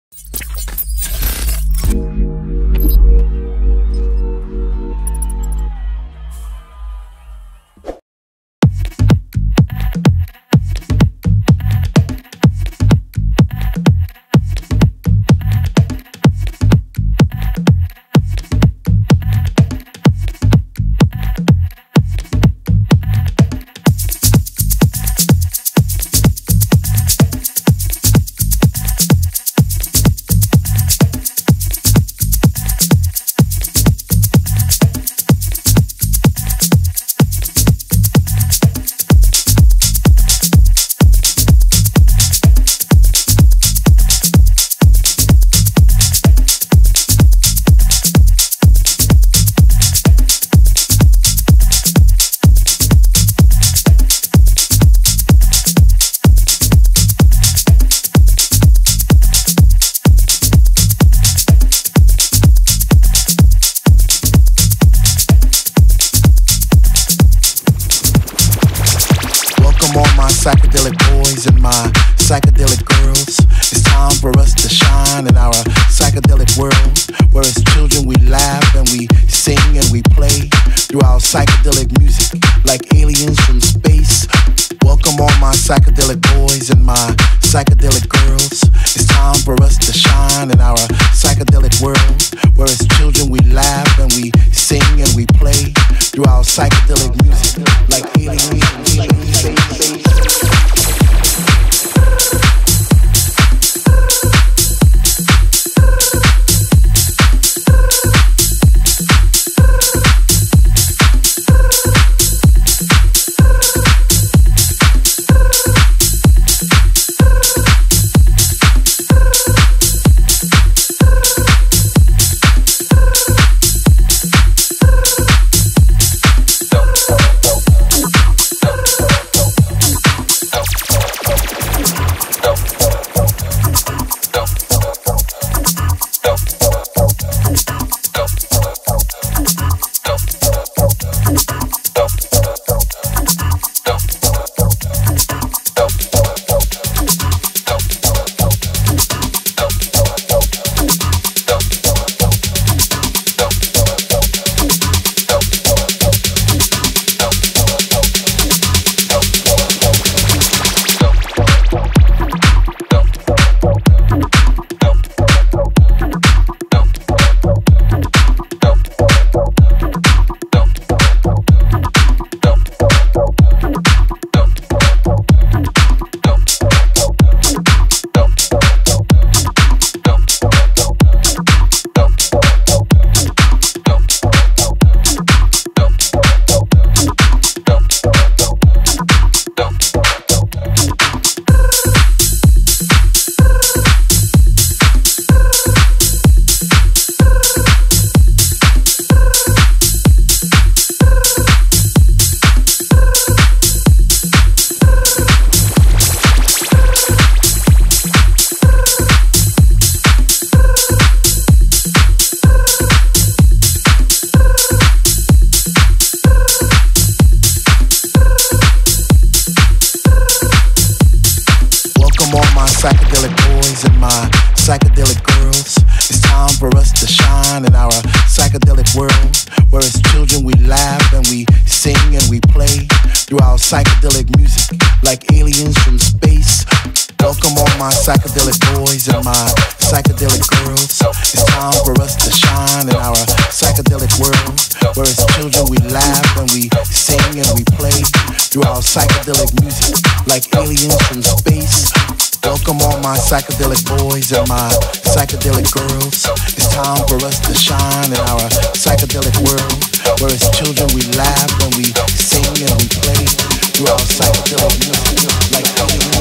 Psychedelic boys and my psychedelic girls. It's time for us to shine in our psychedelic world, where as children we laugh and we sing and we play through our psychedelic music like aliens from space. Welcome all my psychedelic boys and my psychedelic girls. It's time for us to shine in our psychedelic world, where as children we laugh and we sing and we play through our psychedelic music like aliens from space. Psychedelic boys and my psychedelic girls. It's time for us to shine in our psychedelic world, where as children we laugh and we sing and we play through our psychedelic music like aliens from space. Welcome all my psychedelic boys and my psychedelic girls. It's time for us to shine in our psychedelic world, where as children we laugh and we sing and we play through our psychedelic music like aliens from space. Welcome all my psychedelic boys and my psychedelic girls. It's time for us to shine in our psychedelic world, where as children we laugh and we sing and we play through our psychedelic music like aliens.